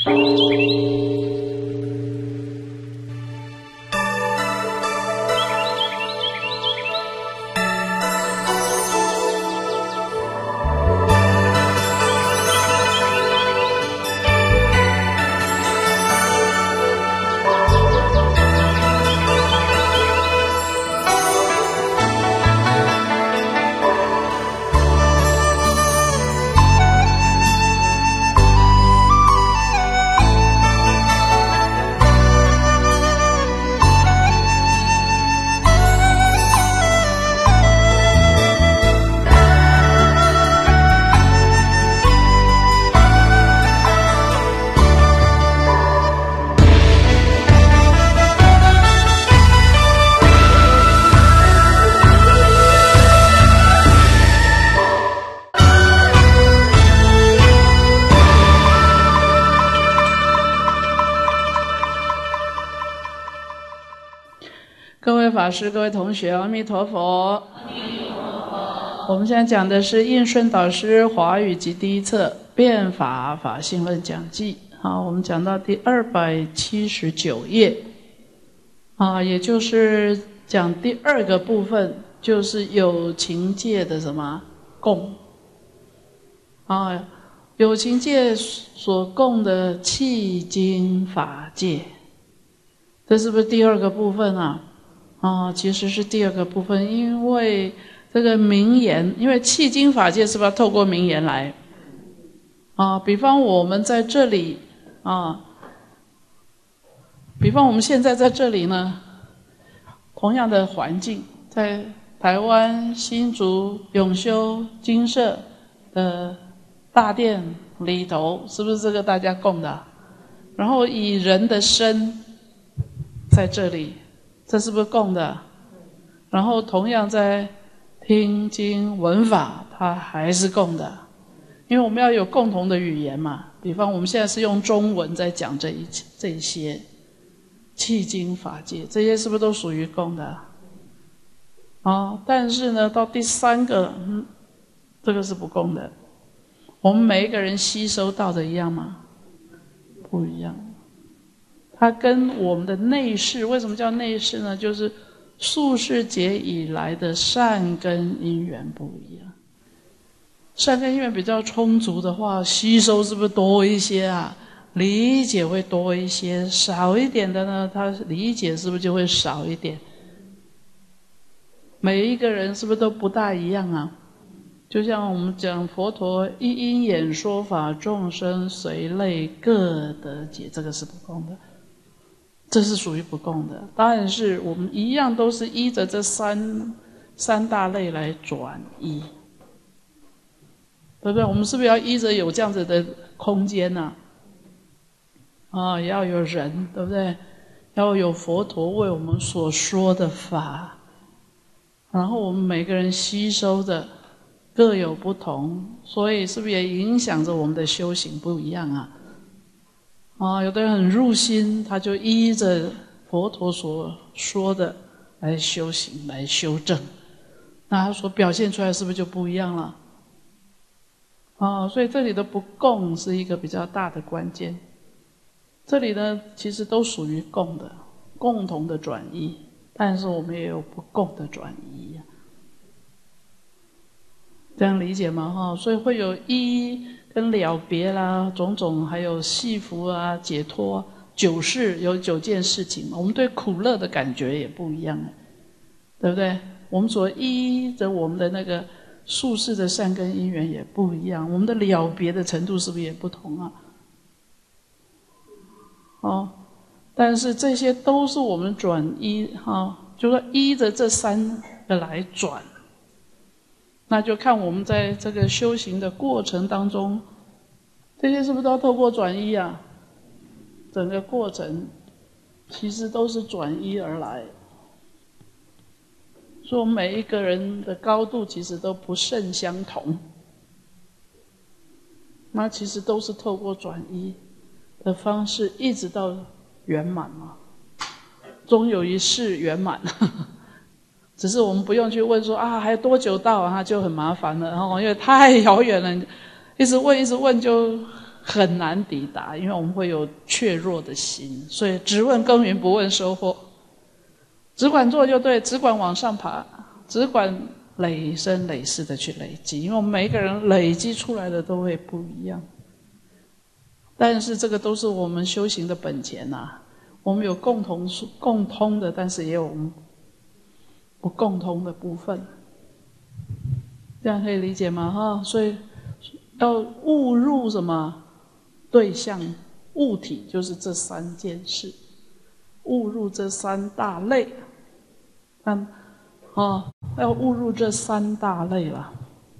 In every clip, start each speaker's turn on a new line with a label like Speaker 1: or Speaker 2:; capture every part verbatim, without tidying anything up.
Speaker 1: 各位法师、各位同学，阿弥陀佛。
Speaker 2: 阿弥陀佛。
Speaker 1: 我们现在讲的是印顺导师华语集第一册《变法法性论讲记》。好，我们讲到第二百七十九页，啊，也就是讲第二个部分，就是有情界的什么供啊，有情界所供的契经法界，这是不是第二个部分啊？啊，其实是第二个部分，因为这个名言，因为契经法界是不是要透过名言来？啊，比方我们在这里啊，比方我们现在在这里呢，同样的环境，在台湾新竹永修精舍的大殿里头，是不是这个大家供的？然后以人的身在这里。这是不是供的？然后同样在听经闻法，它还是供的，因为我们要有共同的语言嘛。比方我们现在是用中文在讲这一这些契经法界，这些是不是都属于供的？啊，但是呢，到第三个，嗯，这个是不供的。我们每一个人吸收到的一样吗？不一样。它跟我们的内世，为什么叫内世呢？就是宿世劫以来的善根因缘不一样。善根因缘比较充足的话，吸收是不是多一些啊？理解会多一些，少一点的呢，它理解是不是就会少一点？每一个人是不是都不大一样啊？就像我们讲佛陀一因演说法，众生随类各得解，这个是不共的。这是属于不共的，当然是我们一样都是依着这三三大类来转依，对不对？我们是不是要依着有这样子的空间呢？啊，啊，也要有人，对不对？要有佛陀为我们所说的法，然后我们每个人吸收的各有不同，所以是不是也影响着我们的修行不一样啊？啊，有的人很入心，他就依着佛陀所说的来修行、来修正，那他所表现出来是不是就不一样了？啊，所以这里的不共是一个比较大的关键。这里呢，其实都属于共的，共同的转移，但是我们也有不共的转移，这样理解吗？哈，所以会有依跟了别啦，种种，还有系福啊、解脱、九事，有九件事情嘛。我们对苦乐的感觉也不一样，对不对？我们所依着我们的那个宿世的善根因缘也不一样，我们的了别的程度是不是也不同啊？哦，但是这些都是我们转依哈、哦，就说依着这三个来转。那就看我们在这个修行的过程当中，这些是不是都要透过转依啊？整个过程其实都是转依而来，所以我们每一个人的高度其实都不甚相同，那其实都是透过转依的方式一直到圆满嘛，终有一世圆满。只是我们不用去问说啊还有多久到啊，就很麻烦了，然后因为太遥远了，一直问一直问就很难抵达，因为我们会有怯弱的心，所以只问耕耘不问收获，只管做就对，只管往上爬，只管累生累世的去累积，因为我们每一个人累积出来的都会不一样。但是这个都是我们修行的本钱呐、啊，我们有共同共通的，但是也有我们不共通的部分，这样可以理解吗？哈，所以要误入什么对象物体，就是这三件事，误入这三大类，看啊，要误入这三大类了。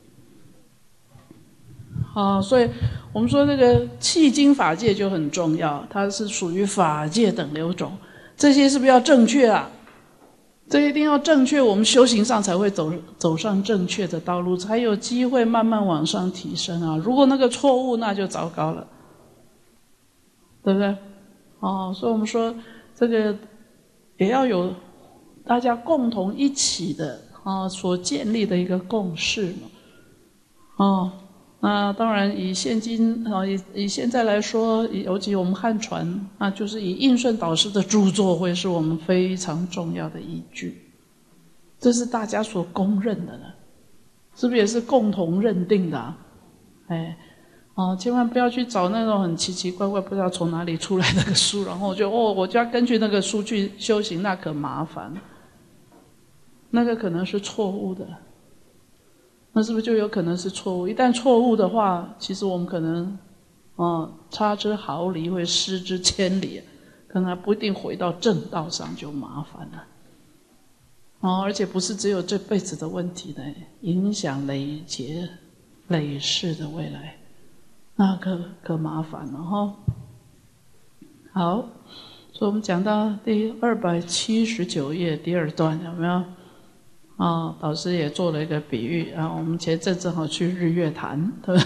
Speaker 1: 啊，所以我们说这个契经法界就很重要，它是属于法界等流种，这些是不是要正确啊？这一定要正确，我们修行上才会走走上正确的道路，才有机会慢慢往上提升啊！如果那个错误，那就糟糕了，对不对？哦，所以我们说这个也要有大家共同一起的啊所建立的一个共识嘛，哦。那当然，以现今啊，以以现在来说，尤其我们汉传，那就是以印顺导师的著作会是我们非常重要的依据，这是大家所公认的了，是不是也是共同认定的啊？哎，哦，千万不要去找那种很奇奇怪怪、不知道从哪里出来的个书，然后就哦，我就要根据那个书去修行，那可麻烦，那个可能是错误的。那是不是就有可能是错误？一旦错误的话，其实我们可能，啊，差之毫厘会失之千里，可能还不一定回到正道上，就麻烦了。哦，而且不是只有这辈子的问题的，影响累劫、累世的未来，那可可麻烦了哈。好，所以我们讲到第二百七十九页第二段，有没有？啊、哦，导师也做了一个比喻啊，我们前阵正好去日月潭，对吧？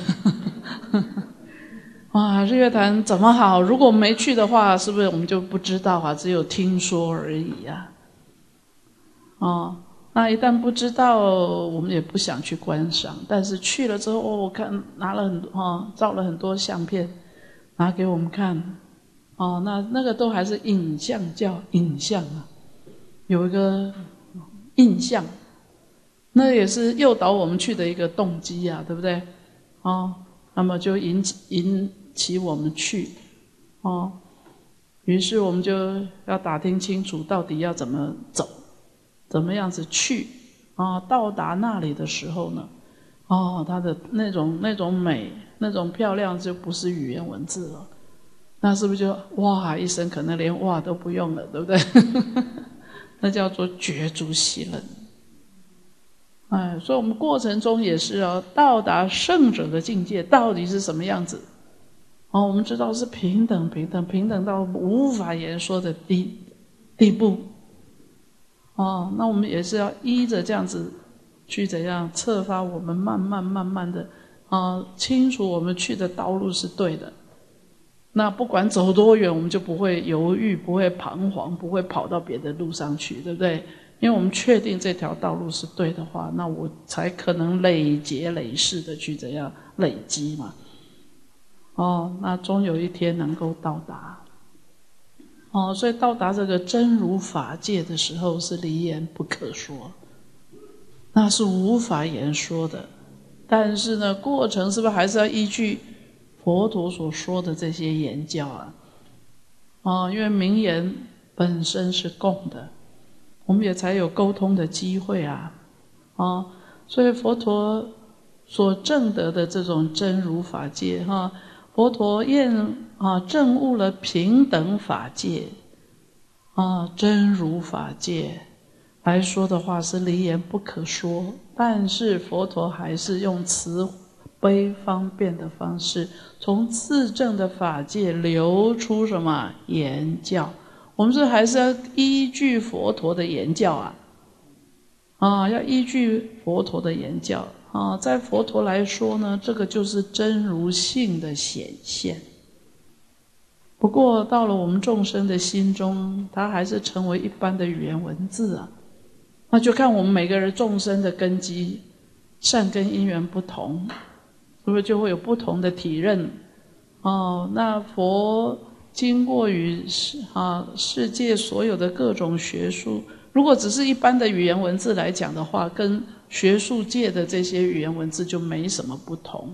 Speaker 1: 哇，日月潭怎么好？如果我们没去的话，是不是我们就不知道啊？只有听说而已啊。哦，那一旦不知道，我们也不想去观赏。但是去了之后，哦，我看拿了很多哦，照了很多相片，拿给我们看。哦，那那个都还是影像，叫影像啊，有一个印象。那也是诱导我们去的一个动机啊，对不对？哦，那么就引起引起我们去，哦，于是我们就要打听清楚到底要怎么走，怎么样子去啊、哦？到达那里的时候呢，哦，它的那种那种美、那种漂亮，就不是语言文字了。那是不是就哇一声，可能连哇都不用了，对不对？那叫做觉诸息冷。哎，所以我们过程中也是要到达圣者的境界，到底是什么样子？哦，我们知道是平等、平等、平等到无法言说的地地步。哦，那我们也是要依着这样子去怎样策发，我们慢慢慢慢的啊，清楚我们去的道路是对的。那不管走多远，我们就不会犹豫，不会彷徨，不会跑到别的路上去，对不对？因为我们确定这条道路是对的话，那我才可能累劫累世的去怎样累积嘛。哦，那终有一天能够到达。哦，所以到达这个真如法界的时候，是离言不可说，那是无法言说的。但是呢，过程是不是还是要依据佛陀所说的这些言教啊？哦，因为名言本身是共的。我们也才有沟通的机会啊，啊，所以佛陀所证得的这种真如法界，哈，佛陀验啊证悟了平等法界，啊，真如法界来说的话是离言不可说，但是佛陀还是用慈悲方便的方式，从自证的法界流出什么言教。我们是还是要依据佛陀的言教啊，啊，要依据佛陀的言教啊，在佛陀来说呢，这个就是真如性的显现。不过到了我们众生的心中，它还是成为一般的语言文字啊，那就看我们每个人众生的根基、善根因缘不同，是不是就会有不同的体认哦，那佛经过于世啊世界所有的各种学术，如果只是一般的语言文字来讲的话，跟学术界的这些语言文字就没什么不同。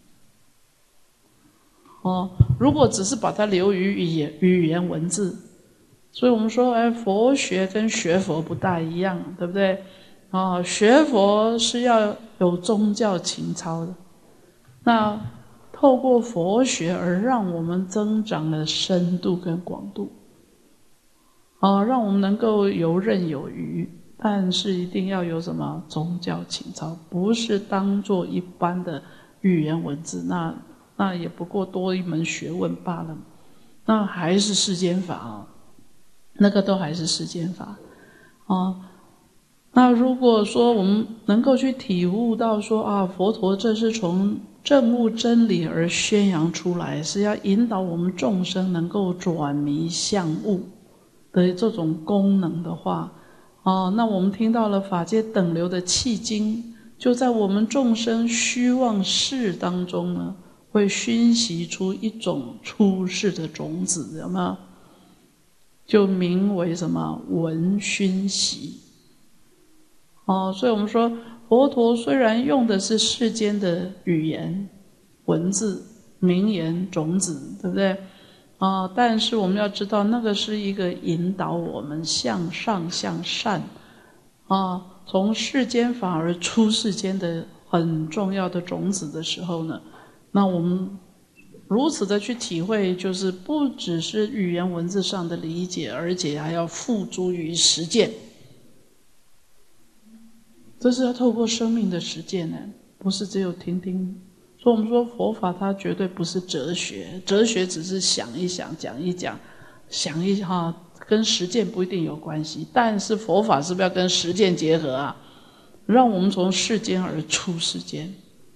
Speaker 1: 哦，如果只是把它留于语言语言文字，所以我们说，哎，佛学跟学佛不大一样，对不对？啊，学佛是要有宗教情操的，那透过佛学而让我们增长了深度跟广度，啊，让我们能够游刃有余，但是一定要有什么宗教情操，不是当作一般的语言文字，那那也不过多一门学问罢了，那还是世间法啊，那个都还是世间法啊。那如果说我们能够去体悟到说啊，佛陀这是从证悟真理而宣扬出来，是要引导我们众生能够转迷向悟的这种功能的话，哦，那我们听到了法界等流的契经，就在我们众生虚妄识当中呢，会熏习出一种出世的种子，有没有？就名为什么闻熏习。哦，所以我们说佛陀虽然用的是世间的语言、文字、名言、种子，对不对？啊、呃，但是我们要知道，那个是一个引导我们向上向善，啊、呃，从世间法而出世间的很重要的种子的时候呢，那我们如此的去体会，就是不只是语言文字上的理解，而且还要付诸于实践。这是要透过生命的实践呢，不是只有听听。所以我们说佛法它绝对不是哲学，哲学只是想一想、讲一讲、想一哈，跟实践不一定有关系。但是佛法是不是要跟实践结合啊？让我们从世间而出世间。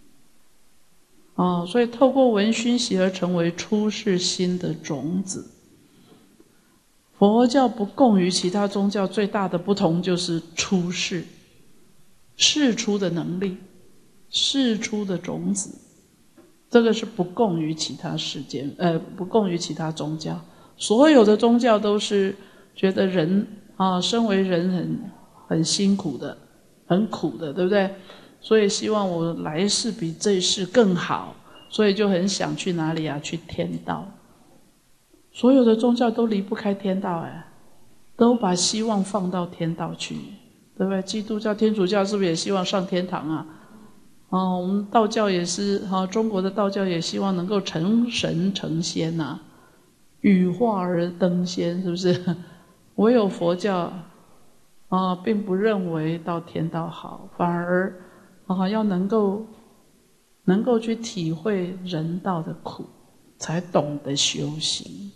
Speaker 1: 哦，所以透过闻熏习而成为出世心的种子。佛教不共于其他宗教最大的不同就是出世。释出的能力，释出的种子，这个是不共于其他世间，呃，不共于其他宗教。所有的宗教都是觉得人啊，身为人很很辛苦的，很苦的，对不对？所以希望我来世比这一世更好，所以就很想去哪里啊？去天道。所有的宗教都离不开天道，哎，都把希望放到天道去。对不对？基督教、天主教是不是也希望上天堂啊？哦，我们道教也是哈，中国的道教也希望能够成神成仙呐、啊，羽化而登仙，是不是？唯有佛教啊，并不认为到天道好，反而啊要能够能够去体会人道的苦，才懂得修行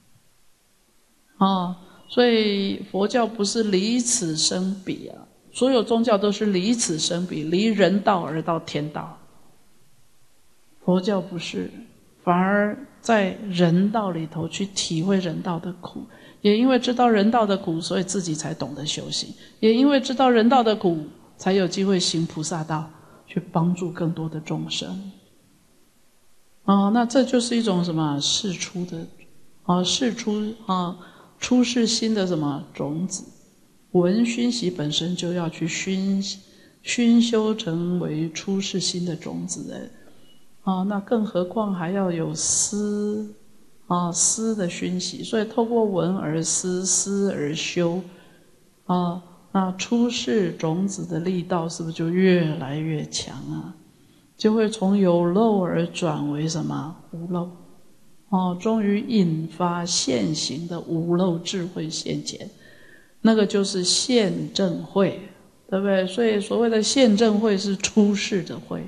Speaker 1: 啊。所以佛教不是离此生彼啊，所有宗教都是离此生彼，离人道而到天道。佛教不是，反而在人道里头去体会人道的苦，也因为知道人道的苦，所以自己才懂得修行，也因为知道人道的苦，才有机会行菩萨道，去帮助更多的众生。哦，那这就是一种什么释出的啊，释出啊。出世心的什么种子，闻熏习本身就要去熏熏修成为出世心的种子哎，啊，那更何况还要有思啊思的熏习，所以透过闻而思，思而修啊，那出世种子的力道是不是就越来越强啊？就会从有漏而转为什么无漏。哦，终于引发现行的无漏智慧现前，那个就是现证慧，对不对？所以所谓的现证慧是出世的慧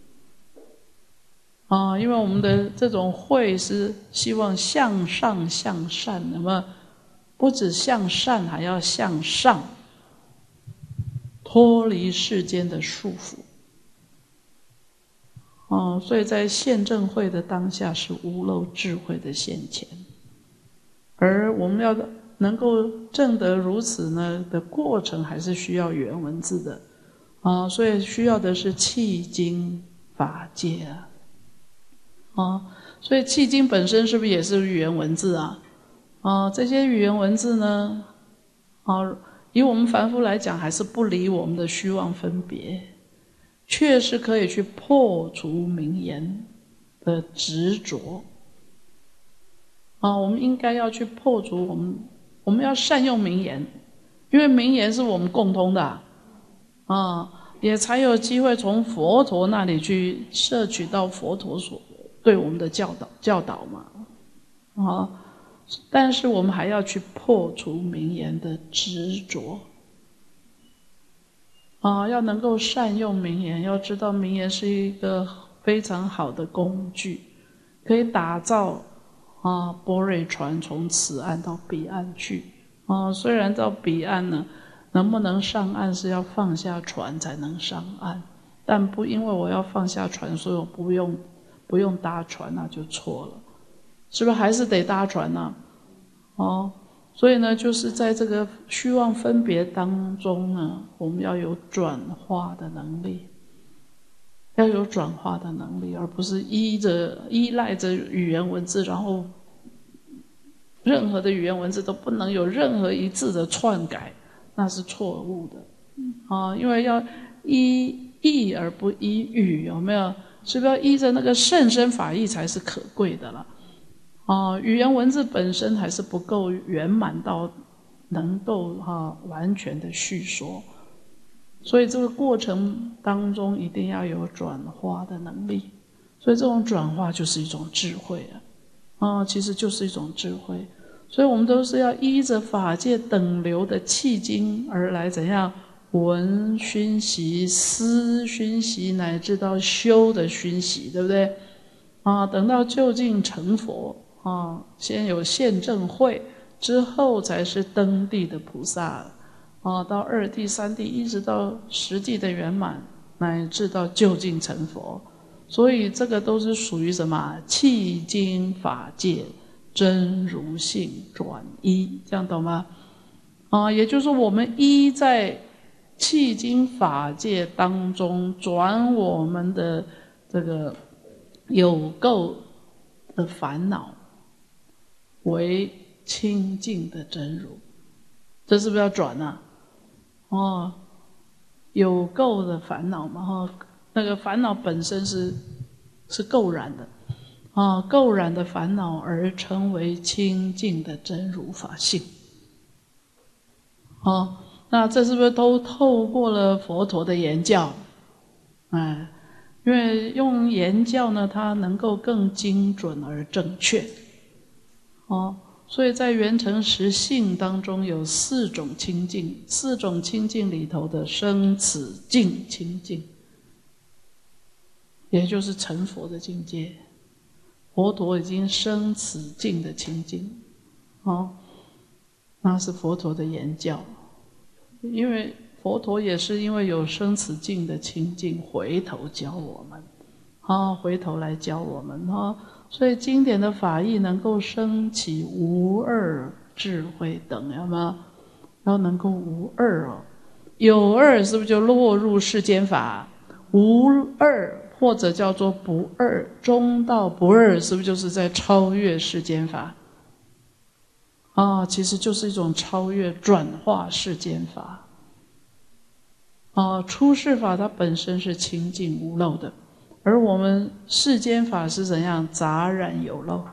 Speaker 1: 啊，因为我们的这种慧是希望向上向善，那么不止向善，还要向上，脱离世间的束缚。哦，所以在现证慧的当下是无漏智慧的现前，而我们要能够证得如此呢的过程，还是需要原文字的啊，所以需要的是契经法界啊，啊， 所以契经本身是不是也是语言文字啊？啊，这些语言文字呢，啊，以我们凡夫来讲，还是不离我们的虚妄分别，确实可以去破除名言的执着。啊，我们应该要去破除我们，我们要善用名言，因为名言是我们共通的啊，啊也才有机会从佛陀那里去摄取到佛陀所对我们的教导教导嘛，啊，但是我们还要去破除名言的执着，啊，要能够善用名言，要知道名言是一个非常好的工具，可以打造啊波瑞船从此岸到彼岸去，啊，虽然到彼岸呢，能不能上岸是要放下船才能上岸，但不因为我要放下船，所以我不用不用搭船，那就错了，是不是还是得搭船呢？哦，所以呢，就是在这个虚妄分别当中呢，我们要有转化的能力，要有转化的能力，而不是依着依赖着语言文字，然后任何的语言文字都不能有任何一字的篡改，那是错误的啊！因为要依义而不依语，有没有？是不是要依着那个甚深法义才是可贵的了？啊，语言文字本身还是不够圆满到能够哈完全的叙说，所以这个过程当中一定要有转化的能力，所以这种转化就是一种智慧啊，啊，其实就是一种智慧。所以我们都是要依着法界等流的契经而来，怎样闻熏习、思熏习，乃至到修的熏习，对不对？啊，等到究竟成佛啊，先有现证慧，之后才是登地的菩萨啊，到二地、三地，一直到十地的圆满，乃至到究竟成佛。所以这个都是属于什么？契经法界真如性转依，这样懂吗？啊，也就是我们依在契经法界当中转我们的这个有垢的烦恼为清净的真如，这是不是要转啊？哦，有垢的烦恼嘛，哈，那个烦恼本身是是垢染的。啊，垢染的烦恼而成为清净的真如法性。哦，那这是不是都透过了佛陀的言教？哎，因为用言教呢，它能够更精准而正确。哦，所以在圆成实性当中有四种清净，四种清净里头的生此净清净，也就是成佛的境界。佛陀已经生此境的清净，哦，那是佛陀的言教。因为佛陀也是因为有生此境的清净，回头教我们，啊、哦，回头来教我们，哈、哦，所以经典的法义能够升起无二智慧等，有没有？要能够无二哦，有二是不是就落入世间法？无二。或者叫做不二，中道不二，是不是就是在超越世间法？啊，其实就是一种超越转化世间法。啊，出世法它本身是清净无漏的，而我们世间法是怎样？杂染有漏。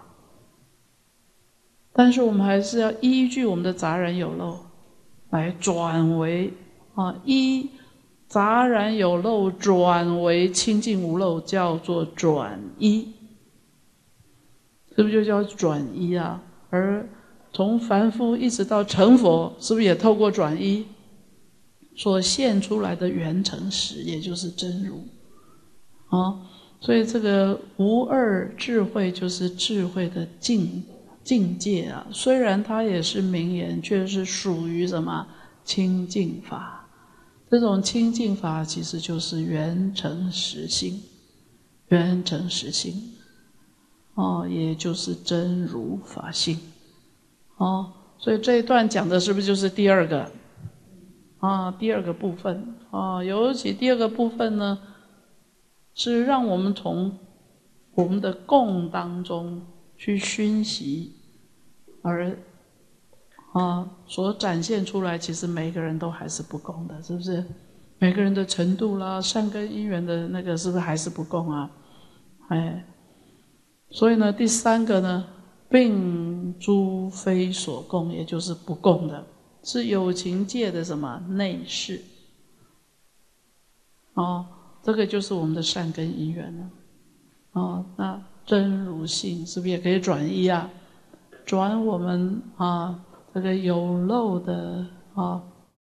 Speaker 1: 但是我们还是要依据我们的杂染有漏来转为啊依。杂染有漏转为清净无漏，叫做转依，是不是就叫转依啊？而从凡夫一直到成佛，是不是也透过转依所现出来的圆成实，也就是真如啊？所以这个无二智慧就是智慧的境境界啊。虽然它也是名言，却是属于什么清净法。这种清净法其实就是圆成实性，圆成实性，哦，也就是真如法性，哦，所以这一段讲的是不是就是第二个啊？第二个部分啊，尤其第二个部分呢，是让我们从我们的供当中去熏习，而啊所展现出来，其实每个人都还是不共的，是不是？每个人的程度啦，善根因缘的那个是不是还是不共啊？哎，所以呢，第三个呢，并诸非所共，也就是不共的，是有情界的什么内事。哦，这个就是我们的善根因缘了。哦，那真如性是不是也可以转移啊？转我们啊这个有漏的啊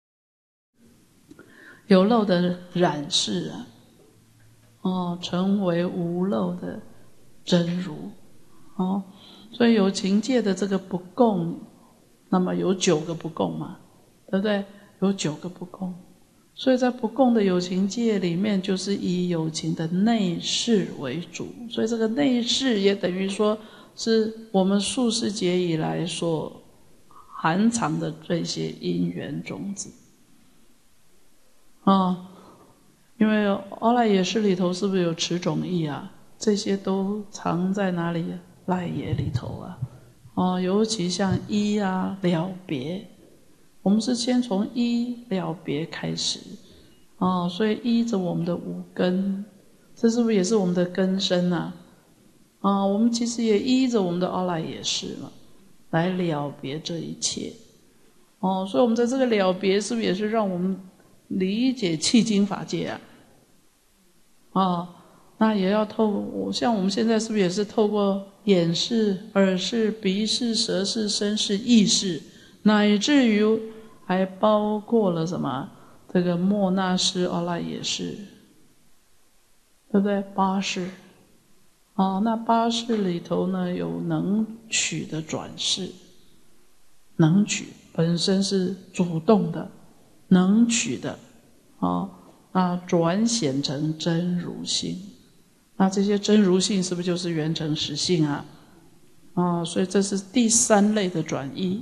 Speaker 1: 有漏的染饰啊，哦，成为无漏的真如。哦，所以有情界的这个不共，那么有九个不共嘛，对不对？有九个不共。所以在不共的有情界里面，就是以有情的内事为主，所以这个内事也等于说是我们数世劫以来所含藏的这些因缘种子啊、哦，因为阿赖耶识里头是不是有持种义啊？这些都藏在哪里？赖耶里头啊，哦，尤其像依啊、了别。我们是先从依了别开始，哦，所以依着我们的五根，这是不是也是我们的根身啊？啊，我们其实也依着我们的阿赖耶识嘛，来了别这一切。哦，所以我们在这个了别，是不是也是让我们理解契经法界啊？啊，那也要透，像我们现在是不是也是透过眼识、耳识、鼻识、舌识、身识、意识，乃至于还包括了什么？这个末那识、阿赖耶识，对不对？八识。哦，那八识里头呢，有能取的转识，能取本身是主动的，能取的，哦，那转显成真如性，那这些真如性是不是就是圆成实性啊？啊、哦，所以这是第三类的转移。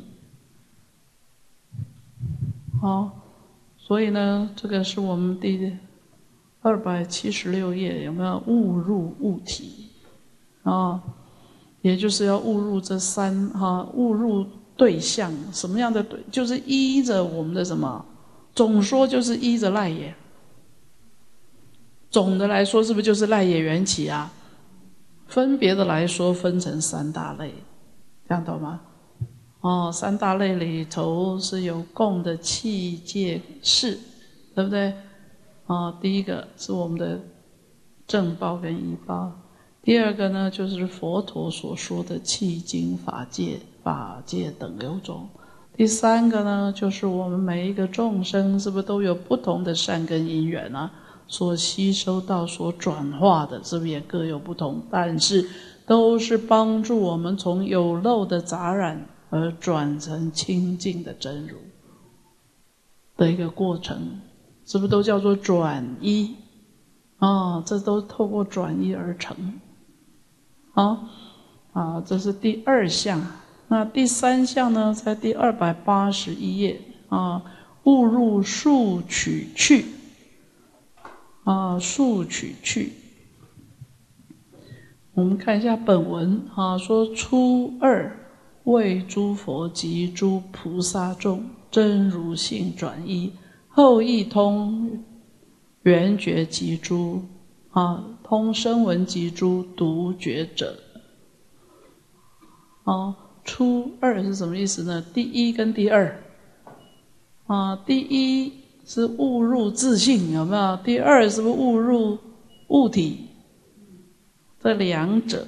Speaker 1: 好，所以呢，这个是我们第二百七十六页，有没有误入物体啊？也就是要误入这三哈，误入对象，什么样的对？就是依着我们的什么？总说就是依着赖耶。总的来说，是不是就是赖耶缘起啊？分别的来说，分成三大类，这样懂吗？哦，三大类里头是有共的器界事，对不对？哦，第一个是我们的正报跟依报，第二个呢就是佛陀所说的契经法界、法界等六种，第三个呢就是我们每一个众生是不是都有不同的善根因缘啊？所吸收到、所转化的，是不是也各有不同？但是都是帮助我们从有漏的杂染而转成清净的真如的一个过程，是不是都叫做转依？哦，这都透过转依而成。好，啊，这是第二项。那第三项呢，在第二百八十一页啊，误入数取趣。啊，数取趣。我们看一下本文啊，说初二为诸佛及诸菩萨众真如性转依，后亦通缘觉及诸啊，通声闻及诸独觉者。啊，初二是什么意思呢？第一跟第二啊，第一是误入自性，有没有？第二是不是误入物体？这两者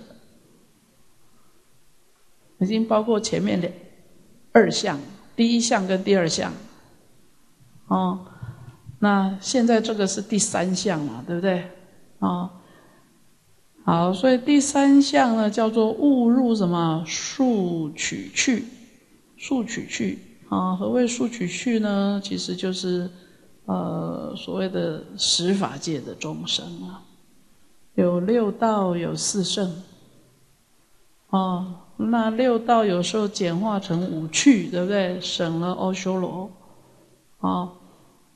Speaker 1: 已经包括前面两二项，第一项跟第二项。哦，那现在这个是第三项嘛，对不对？哦，好，所以第三项呢叫做误入什么？数取趣，数取趣啊。何谓数取趣呢？其实就是呃所谓的十法界的众生啊，有六道，有四圣。哦，那六道有时候简化成五趣，对不对？省了阿修罗。哦，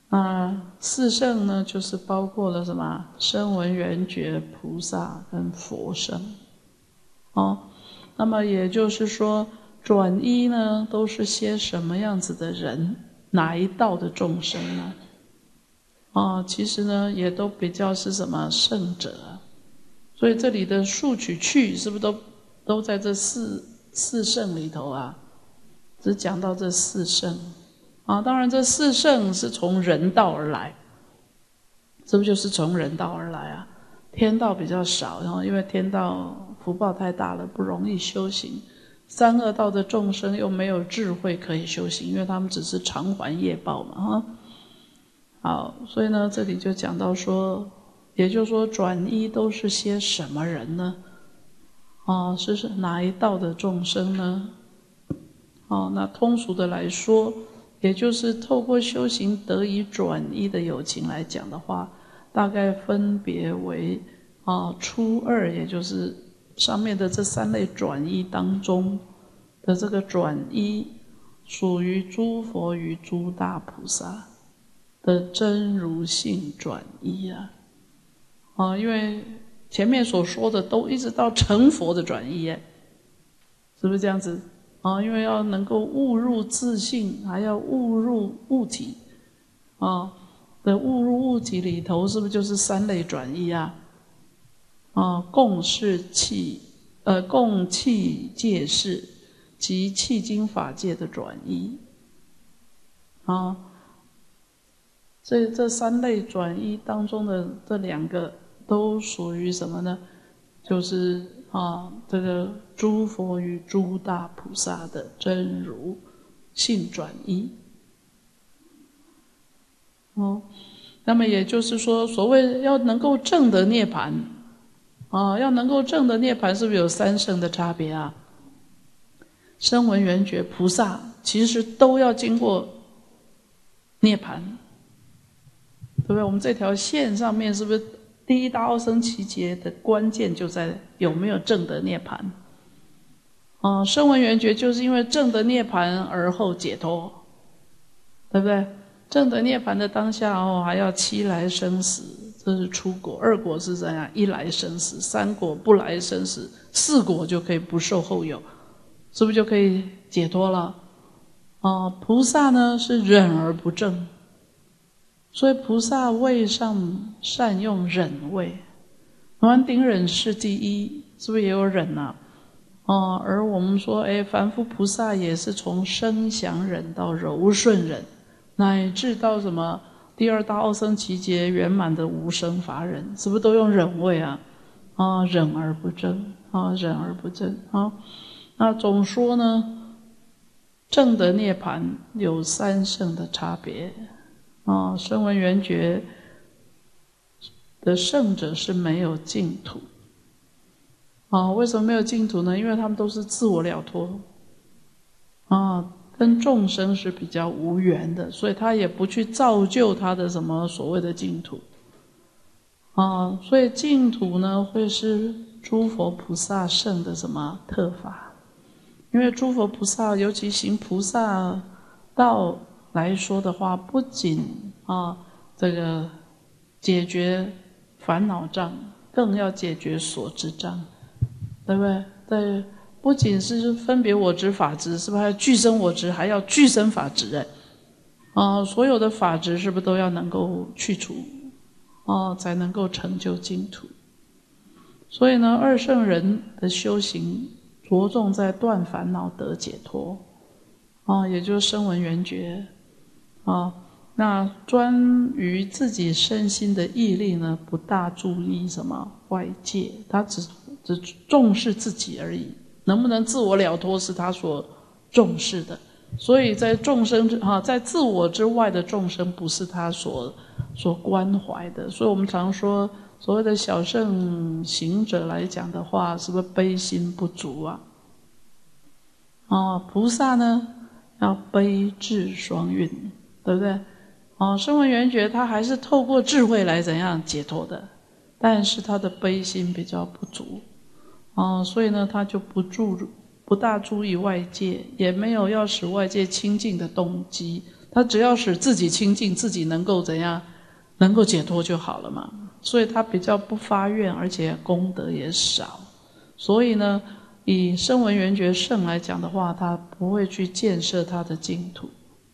Speaker 1: 那四圣呢，就是包括了什么？声闻缘觉菩萨跟佛圣。哦，那么也就是说，转依呢，都是些什么样子的人？哪一道的众生呢？啊，其实呢，也都比较是什么圣者。所以这里的数取去，是不是都都在这四四圣里头啊？只讲到这四圣。啊，当然这四圣是从人道而来，这不就是从人道而来啊？天道比较少，然后因为天道福报太大了，不容易修行。三恶道的众生又没有智慧可以修行，因为他们只是偿还业报嘛，哈。好，所以呢，这里就讲到说，也就是说，转依都是些什么人呢？啊，是是哪一道的众生呢？哦，那通俗的来说，也就是透过修行得以转依的有情来讲的话，大概分别为啊初二，也就是上面的这三类转依当中的这个转依，属于诸佛与诸大菩萨的真如性转依啊。啊，因为前面所说的都一直到成佛的转依，哎，是不是这样子？啊，因为要能够悟入自性，还要悟入物体，啊的悟入物体里头，是不是就是三类转依啊？啊，共事气，呃，共气界事及气经法界的转依，啊，所以这三类转依当中的这两个都属于什么呢？就是啊，这个诸佛与诸大菩萨的真如性转依。哦，那么也就是说，所谓要能够证得涅槃，啊，要能够证得涅槃，是不是有三圣的差别啊？声闻缘觉菩萨其实都要经过涅槃，对不对？我们这条线上面是不是第一大奥僧祇劫的关键就在有没有证得涅槃？啊，声闻缘觉就是因为证得涅槃而后解脱，对不对？证得涅槃的当下哦，还要七来生死，这是初果；二果是怎样？一来生死；三果不来生死；四果就可以不受后有，是不是就可以解脱了？啊，菩萨呢是忍而不正，所以菩萨位上善用忍位。我顶忍是第一，是不是也有忍啊？哦，而我们说，哎，凡夫菩萨也是从声响忍到柔顺忍，乃至到什么第二大奥僧祇劫圆满的无生法忍，是不是都用忍位啊？啊，忍而不正，啊，忍而不正，啊，那总说呢，证得涅槃有三圣的差别，啊，声闻缘觉的圣者是没有净土。啊，为什么没有净土呢？因为他们都是自我了脱，啊，跟众生是比较无缘的，所以他也不去造就他的什么所谓的净土，啊，所以净土呢会是诸佛菩萨圣的什么特法？因为诸佛菩萨，尤其行菩萨道来说的话，不仅啊这个解决烦恼障，更要解决所知障。对不对？对，不仅是分别我执法执，是不是还有具生我执，还要具生法执？哎，啊，所有的法执是不是都要能够去除，啊，才能够成就净土？所以呢，二圣人的修行着重在断烦恼得解脱，啊，也就是声闻缘觉，啊，那专于自己身心的毅力呢，不大注意什么外界，他只只重视自己而已，能不能自我了脱是他所重视的，所以在众生之啊，在自我之外的众生不是他所所关怀的，所以我们常说所谓的小圣行者来讲的话，是不是悲心不足啊？啊，菩萨呢要悲智双运，对不对？啊，声闻缘觉他还是透过智慧来怎样解脱的，但是他的悲心比较不足。啊，所以呢，他就不注不大注意外界，也没有要使外界清净的动机， 他只要使自己清净，自己能够怎样，能够解脱就好了嘛。所以他比较不发愿，而且功德也少。所以呢，以声闻缘觉圣来讲的话，他不会去建设他的净土。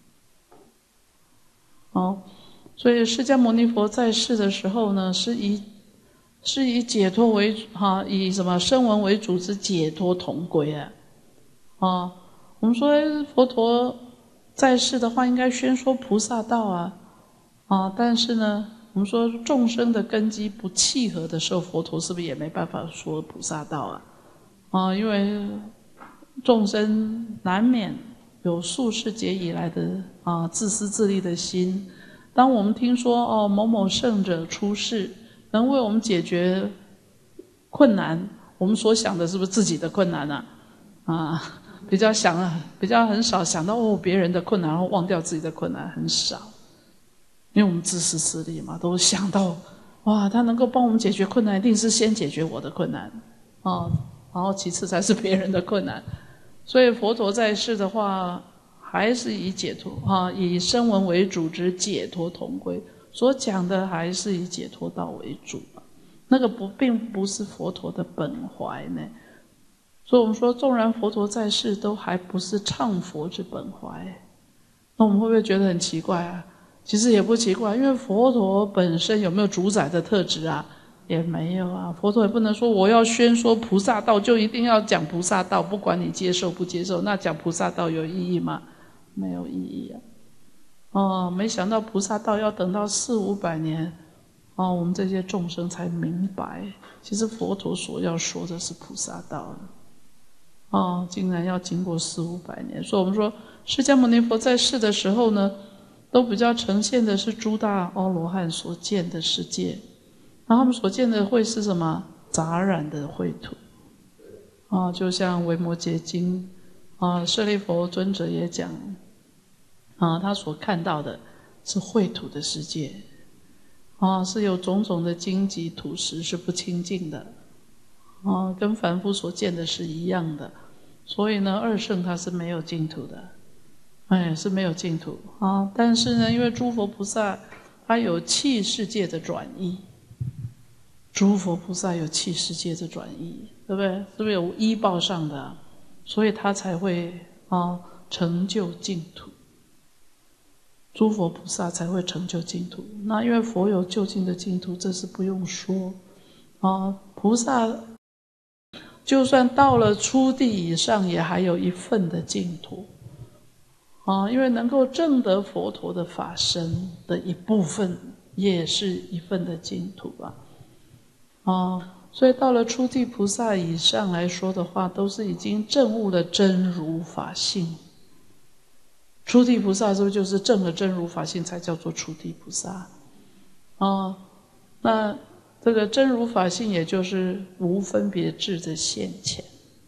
Speaker 1: 哦，所以释迦牟尼佛在世的时候呢，是以是以解脱为主，哈，以什么声闻为主之解脱同归啊。啊，我们说佛陀在世的话，应该宣说菩萨道啊，啊，但是呢，我们说众生的根基不契合的时候，佛陀是不是也没办法说菩萨道啊？啊，因为众生难免有数世劫以来的啊自私自利的心。当我们听说哦某某圣者出世，能为我们解决困难，我们所想的是不是自己的困难啊？啊，比较想比较很少想到哦别人的困难，然后忘掉自己的困难很少。因为我们自私自利嘛，都想到哇，他能够帮我们解决困难，一定是先解决我的困难啊，然后其次才是别人的困难。所以佛陀在世的话，还是以解脱啊，以声闻为主之解脱同归，所讲的还是以解脱道为主，那个不并不是佛陀的本怀呢。所以我们说，纵然佛陀在世，都还不是唱佛之本怀。那我们会不会觉得很奇怪啊？其实也不奇怪，因为佛陀本身有没有主宰的特质啊？也没有啊。佛陀也不能说我要宣说菩萨道，就一定要讲菩萨道，不管你接受不接受，那讲菩萨道有意义吗？没有意义啊。哦，没想到菩萨道要等到四五百年，哦，我们这些众生才明白，其实佛陀所要说的是菩萨道。哦，竟然要经过四五百年，所以我们说释迦牟尼佛在世的时候呢，都比较呈现的是诸大阿罗汉所见的世界，然后他们所见的会是什么？杂染的秽土啊，就像《维摩诘经》啊，舍利弗尊者也讲啊，他所看到的是秽土的世界啊，是有种种的荆棘土石是不清净的啊，跟凡夫所见的是一样的。所以呢，二圣他是没有净土的，哎，是没有净土啊。但是呢，因为诸佛菩萨他有器世界的转移，诸佛菩萨有器世界的转移，对不对？是不是有依报上的？所以他才会啊成就净土。诸佛菩萨才会成就净土。那因为佛有究竟的净土，这是不用说啊。菩萨就算到了初地以上，也还有一份的净土啊，因为能够证得佛陀的法身的一部分，也是一份的净土啊。啊，所以到了初地菩萨以上来说的话，都是已经证悟了真如法性。初地菩萨是不是就是证了真如法性，才叫做初地菩萨？啊，那这个真如法性，也就是无分别智的现前，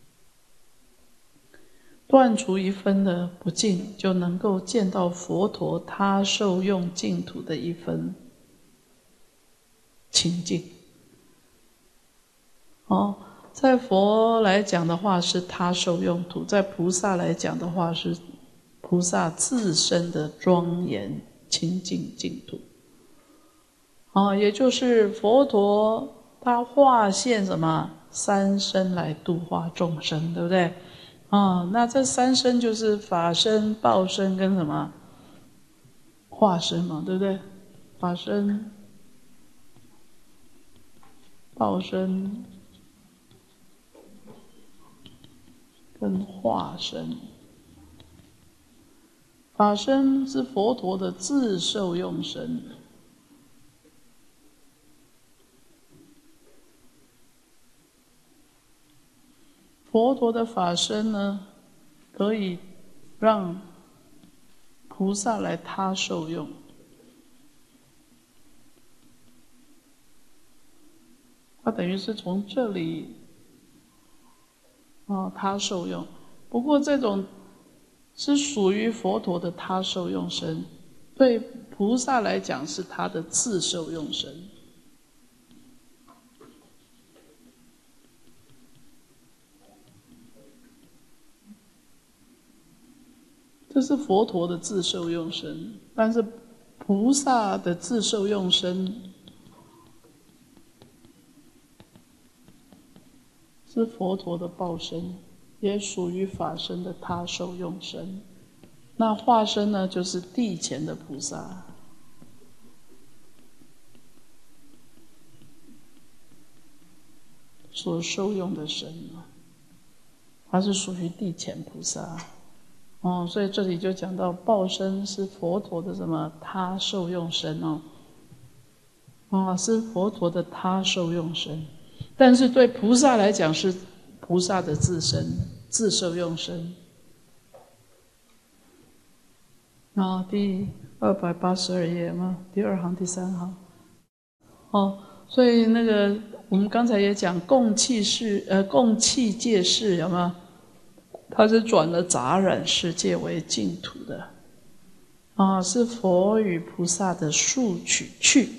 Speaker 1: 断除一分的不净，就能够见到佛陀他受用净土的一分清净。哦，在佛来讲的话是他受用土，在菩萨来讲的话是菩萨自身的庄严清净净土。啊，也就是佛陀他化现什么三身来度化众生，对不对？啊，那这三身就是法身、报身跟什么化身嘛，对不对？法身、报身跟化身。法身是佛陀的自受用身。佛陀的法身呢，可以让菩萨来他受用。他等于是从这里啊他受用。不过这种是属于佛陀的他受用身，对菩萨来讲是他的自受用身。 这是佛陀的自受用身，但是菩萨的自受用身是佛陀的报身，也属于法身的他受用身。那化身呢，就是地前的菩萨，所受用的身，它是属于地前菩萨。哦，所以这里就讲到报身是佛陀的什么他受用身哦，啊、哦，是佛陀的他受用身，但是对菩萨来讲是菩萨的自身自受用身。啊、哦，第二百八十二页嘛，第二行第三行。哦，所以那个我们刚才也讲共气世，呃，共气界世有没有？它是转了杂染世界为净土的，啊，是佛与菩萨的数取趣。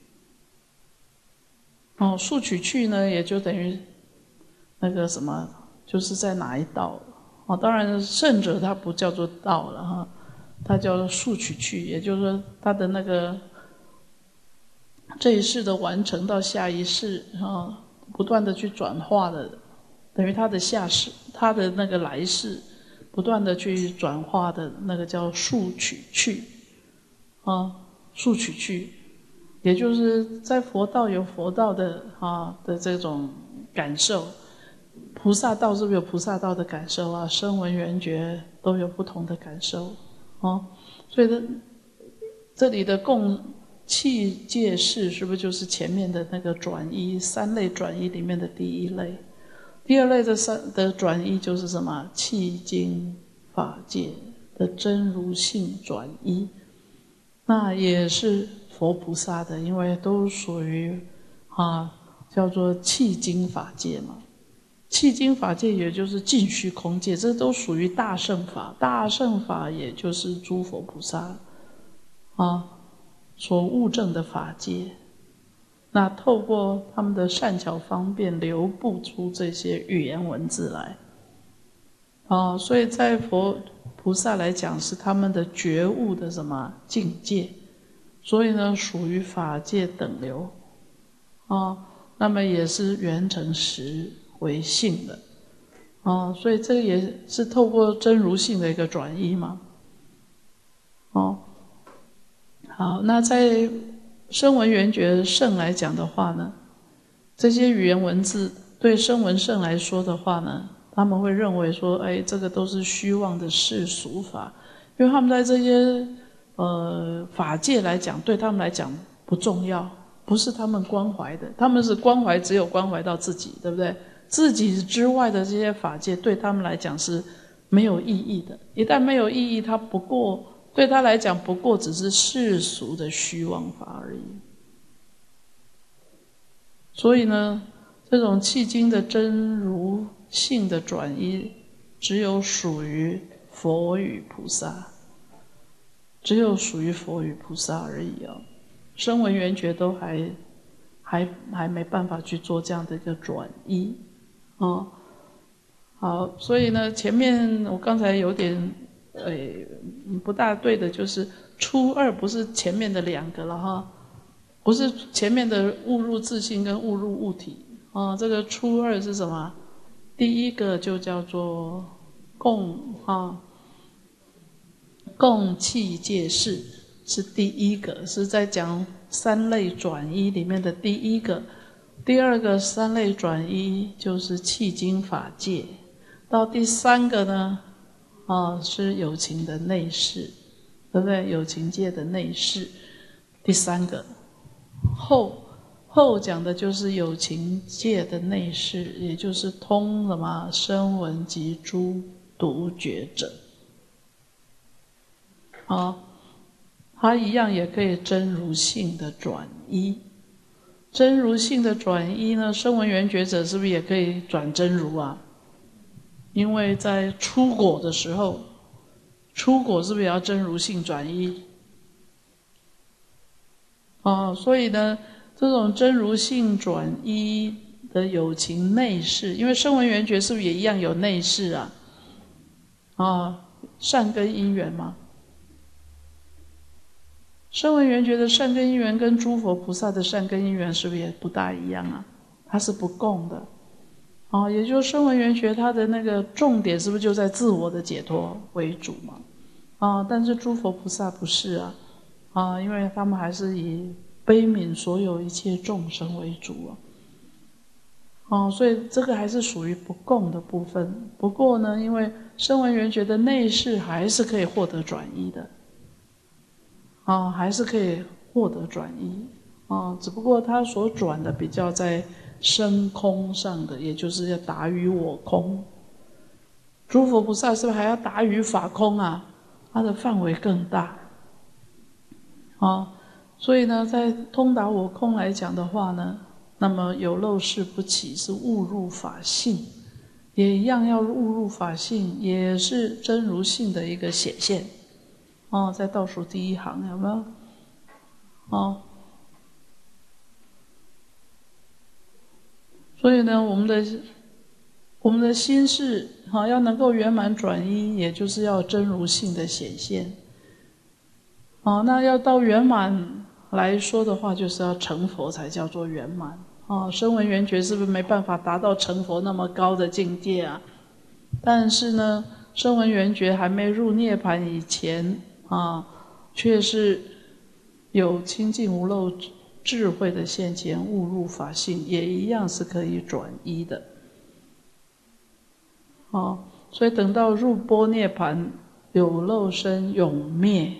Speaker 1: 哦，数取趣呢，也就等于那个什么，就是在哪一道。哦，当然圣者他不叫做道了哈，他叫做数取趣，也就是说他的那个这一世的完成到下一世啊，不断的去转化的。等于他的下世，他的那个来世，不断的去转化的那个叫数取趣，啊，数取趣，也就是在佛道有佛道的啊的这种感受，菩萨道是不是有菩萨道的感受啊？声闻缘觉都有不同的感受，啊，所以呢，这里的共气界世是不是就是前面的那个转依三类转依里面的第一类？第二类的三的转依就是什么？契经法界的真如性转依，那也是佛菩萨的，因为都属于啊叫做契经法界嘛。契经法界也就是尽虚空界，这都属于大乘法。大乘法也就是诸佛菩萨啊所悟证的法界。那透过他们的善巧方便流布出这些语言文字来，啊，所以在佛菩萨来讲是他们的觉悟的什么境界，所以呢属于法界等流，啊，那么也是圆成实为性的，啊，所以这个也是透过真如性的一个转依嘛，哦，好，那在声闻缘觉圣来讲的话呢，这些语言文字对声闻圣来说的话呢，他们会认为说，哎，这个都是虚妄的世俗法，因为他们在这些呃法界来讲，对他们来讲不重要，不是他们关怀的，他们是关怀只有关怀到自己，对不对？自己之外的这些法界对他们来讲是没有意义的，一旦没有意义，它不过。对他来讲，不过只是世俗的虚妄法而已。所以呢，这种契经的真如性的转依，只有属于佛与菩萨，只有属于佛与菩萨而已哦。声闻缘觉都还还还没办法去做这样的一个转依哦。好，所以呢，前面我刚才有点。呃，不大对的，就是初二不是前面的两个了哈，不是前面的误入自性跟误入物体啊，这个初二是什么？第一个就叫做共哈，共气界世是第一个，是在讲三类转依里面的第一个。第二个三类转依就是契经法界，到第三个呢？哦，是有情的内视，对不对？有情界的内视，第三个，后后讲的就是有情界的内视，也就是通什么声闻及诸独觉者。啊，它一样也可以真如性的转依，真如性的转依呢，声闻缘觉者是不是也可以转真如啊？因为在出果的时候，出果是不是也要真如性转依？哦，所以呢，这种真如性转依的有情内视，因为声闻缘觉是不是也一样有内视啊？啊、哦， 善根因缘嘛。声闻缘觉的善根因缘跟诸佛菩萨的善根因缘是不是也不大一样啊？它是不共的。哦，也就是声闻缘觉它的那个重点是不是就在自我的解脱为主嘛？啊，但是诸佛菩萨不是啊，啊，因为他们还是以悲悯所有一切众生为主啊。哦，所以这个还是属于不共的部分。不过呢，因为声闻缘觉的内视还是可以获得转依的，啊，还是可以获得转依，啊，只不过它所转的比较在身空上的，也就是要达于我空。诸佛菩萨是不是还要达于法空啊？它的范围更大，啊，所以呢，在通达我空来讲的话呢，那么有漏事不起是误入法性，也一样要误入法性，也是真如性的一个显现。哦，在倒数第一行有没有？哦，所以呢，我们的我们的心事哈，要能够圆满转依，也就是要真如性的显现。哦，那要到圆满来说的话，就是要成佛才叫做圆满。哦，声闻缘觉是不是没办法达到成佛那么高的境界啊？但是呢，声闻缘觉还没入涅槃以前啊，却是有清净无漏智慧的现前，误入法性，也一样是可以转依的。哦，所以等到入般涅槃，有漏身永灭。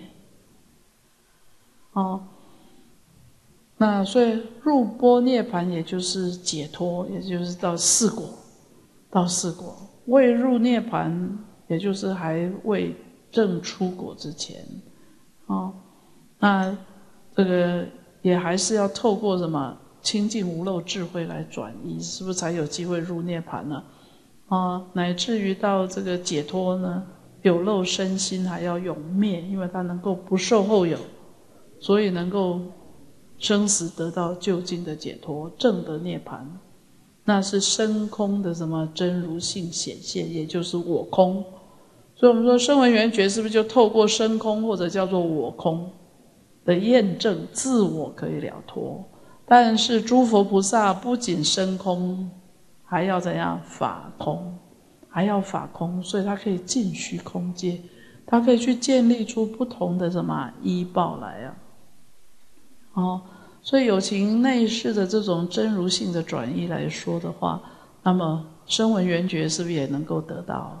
Speaker 1: 哦，那所以入般涅槃也就是解脱，也就是到四果，到四果。未入涅槃，也就是还未证出果之前。哦，那这个也还是要透过什么清净无漏智慧来转依，是不是才有机会入涅槃呢？啊，乃至于到这个解脱呢，有漏身心还要永灭，因为它能够不受后有，所以能够生死得到究竟的解脱，证得涅槃。那是身空的什么真如性显现，也就是我空。所以我们说声闻缘觉是不是就透过身空或者叫做我空的验证，自我可以了脱。但是诸佛菩萨不仅身空，还要怎样？法空，还要法空，所以他可以尽虚空界，他可以去建立出不同的什么依报来啊。哦，所以有情内视的这种真如性的转依来说的话，那么声闻缘觉是不是也能够得到？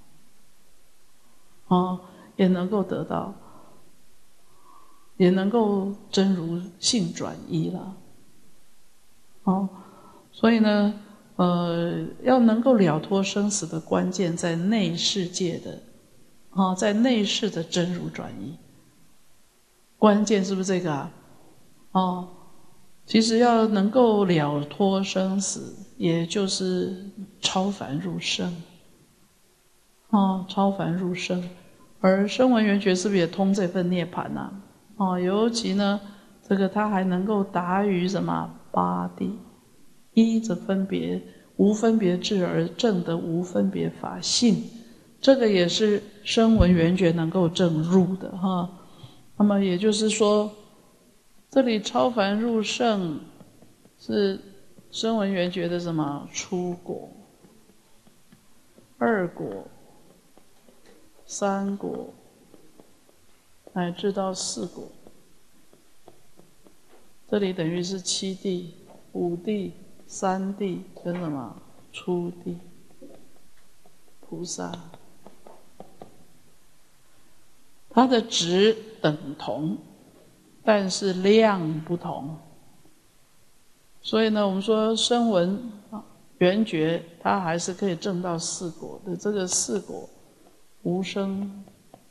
Speaker 1: 哦，也能够得到，也能够真如性转依了。哦，所以呢，呃，要能够了脱生死的关键在内世界的，啊，在内世的真如转依。关键是不是这个啊？哦，其实要能够了脱生死，也就是超凡入圣。哦，超凡入圣，而声闻缘觉是不是也通这份涅槃呐、啊？哦，尤其呢，这个他还能够达于什么八地，依着分别无分别智而证得无分别法性，这个也是声闻缘觉能够证入的哈。那么也就是说，这里超凡入圣是声闻缘觉的什么初果、二果、三果，乃至到四果。这里等于是七地、五地、三地跟什么初地菩萨，它的值等同，但是量不同。所以呢，我们说声闻缘觉，它还是可以证到四果的。这个四果无生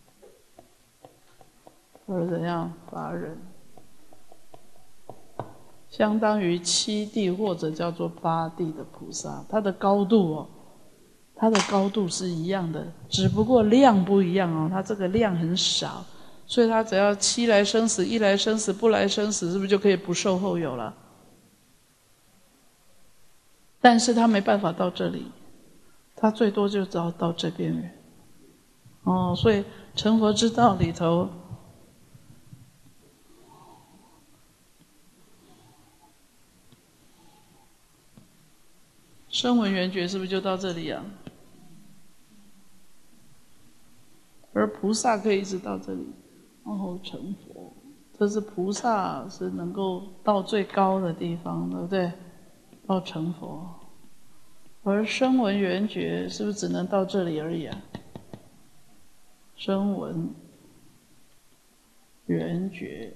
Speaker 1: 而怎样法忍，相当于七地或者叫做八地的菩萨，它的高度哦，它的高度是一样的，只不过量不一样哦。它这个量很少，所以它只要七来生死，一来生死，不来生死，是不是就可以不受后有了？但是他没办法到这里，他最多就到到这边哦，所以成佛之道里头，声闻缘觉是不是就到这里啊？而菩萨可以一直到这里，然后成佛。这是菩萨是能够到最高的地方，对不对？到成佛。而声闻缘觉是不是只能到这里而已啊？声闻缘觉，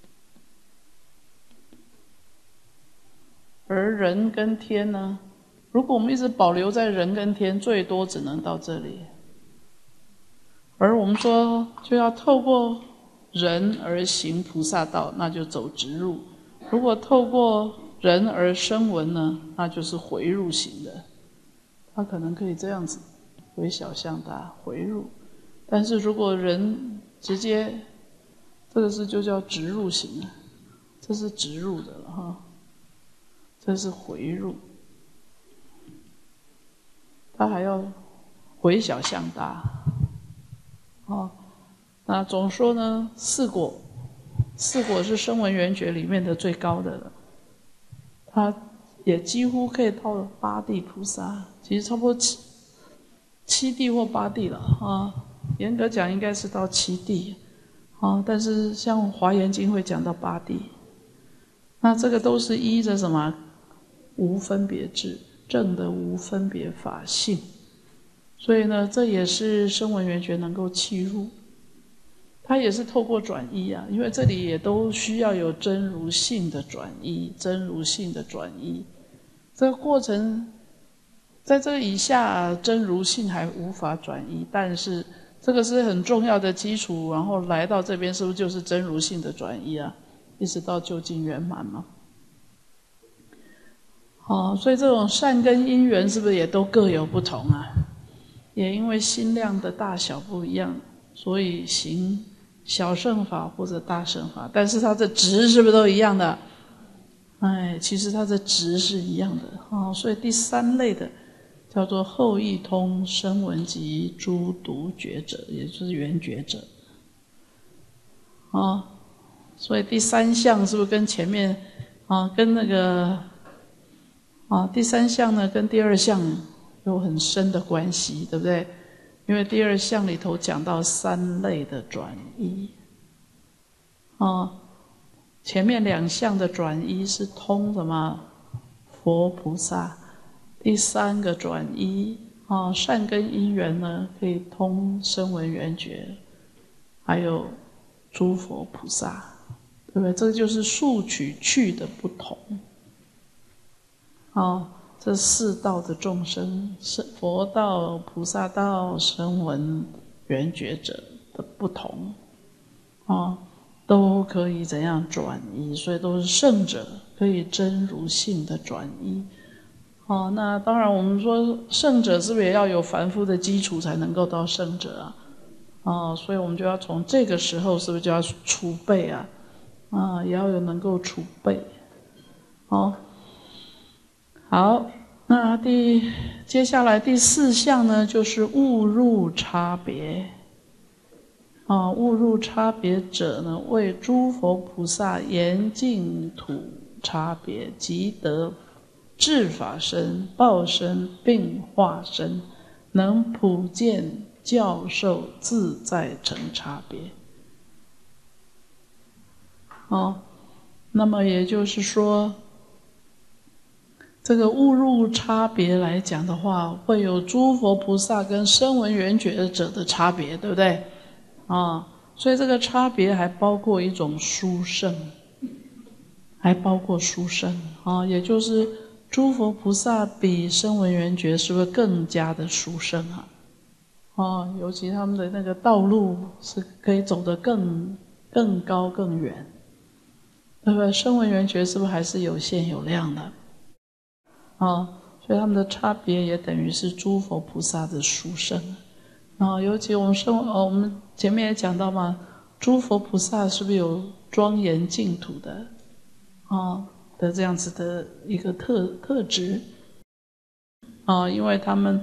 Speaker 1: 而人跟天呢？如果我们一直保留在人跟天，最多只能到这里。而我们说就要透过人而行菩萨道，那就走直入；如果透过人而声闻呢，那就是回入型的。它可能可以这样子，回小向大，回入。但是如果人直接，这个是就叫直入型了，这是直入的了哈，这是回入。它还要回小向大。哦，那总说呢，四果，四果是声闻缘觉里面的最高的了，它也几乎可以到八地菩萨，其实差不多七七地或八地了啊。严格讲应该是到七地，啊，但是像《华严经》会讲到八地。那这个都是依着什么？无分别智，证的无分别法性。所以呢，这也是声闻缘觉能够契入，它也是透过转依啊，因为这里也都需要有真如性的转依，真如性的转依。这个过程，在这个以下，真如性还无法转依，但是这个是很重要的基础。然后来到这边，是不是就是真如性的转依啊？一直到究竟圆满嘛。哦，所以这种善根因缘是不是也都各有不同啊？也因为心量的大小不一样，所以行小乘法或者大乘法，但是它的值是不是都一样的？哎，其实它的值是一样的哦。所以第三类的叫做后义通声闻及诸独觉者，也就是缘觉者。哦，所以第三项是不是跟前面啊，跟那个啊第三项呢，跟第二项有很深的关系，对不对？因为第二项里头讲到三类的转依，啊，前面两项的转依是通什么？佛菩萨。第三个转依啊，善根因缘呢，可以通声闻缘觉，还有诸佛菩萨，对不对？这就是数取趣的不同，啊。这四道的众生，是佛道、菩萨道、声闻、缘觉者的不同，啊，都可以怎样转依？所以都是圣者可以真如性的转依。哦，那当然，我们说圣者是不是也要有凡夫的基础才能够到圣者啊？哦，所以我们就要从这个时候是不是就要储备啊？啊，也要有能够储备。哦。好，那第接下来第四项呢，就是误入差别。啊，误入差别者呢，为诸佛菩萨言净土差别，即得智法身、报身并化身，能普见教授自在成差别。哦，那么也就是说，这个误入差别来讲的话，会有诸佛菩萨跟声闻缘觉者的差别，对不对？啊，所以这个差别还包括一种殊胜，还包括殊胜啊，也就是诸佛菩萨比声闻缘觉是不是更加的殊胜啊？啊，尤其他们的那个道路是可以走得更更高更远，对不对？声闻缘觉是不是还是有限有量的？啊，所以他们的差别也等于是诸佛菩萨的殊胜啊。尤其我们生呃，我们前面也讲到嘛，诸佛菩萨是不是有庄严净土的啊的这样子的一个特特质啊？因为他们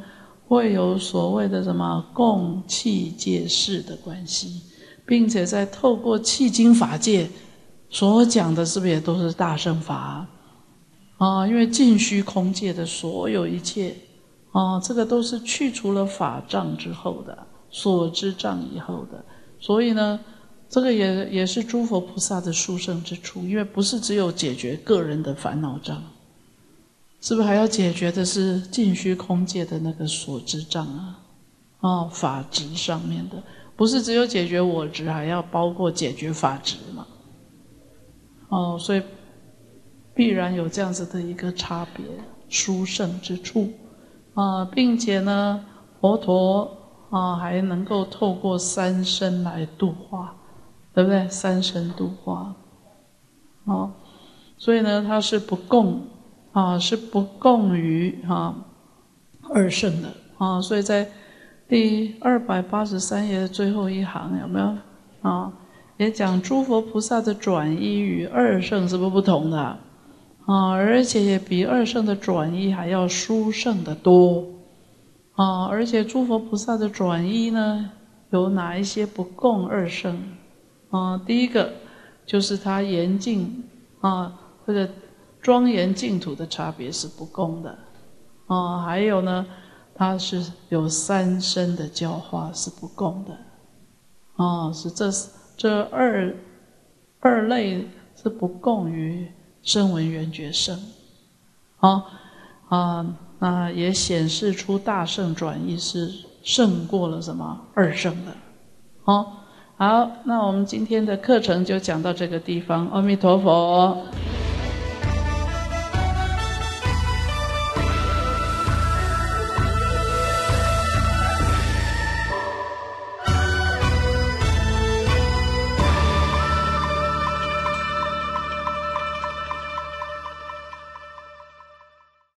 Speaker 1: 会有所谓的什么共气界事的关系，并且在透过契经法界所讲的，是不是也都是大乘法啊？因为尽虚空界的所有一切啊，这个都是去除了法障之后的，所知障以后的，所以呢，这个也也是诸佛菩萨的殊胜之处，因为不是只有解决个人的烦恼障，是不是还要解决的是尽虚空界的那个所知障啊？哦，法执上面的，不是只有解决我执，还要包括解决法执嘛？哦，所以必然有这样子的一个差别，殊胜之处啊，并且呢，佛陀啊还能够透过三身来度化，对不对？三身度化，哦，所以呢，它是不共啊，是不共于啊二圣的啊，所以在第二百八十三页的最后一行有没有啊？也讲诸佛菩萨的转依与二圣是不是不同的啊？啊，而且也比二圣的转依还要殊胜的多啊！而且诸佛菩萨的转依呢，有哪一些不共二圣啊？第一个就是它严净啊，这个庄严净土的差别是不共的啊，还有呢，它是有三身的教化是不共的啊，是这这二二类是不共于声闻缘觉圣，啊啊，那也显示出大圣转依是胜过了什么二圣的，哦，好，那我们今天的课程就讲到这个地方，阿弥陀佛。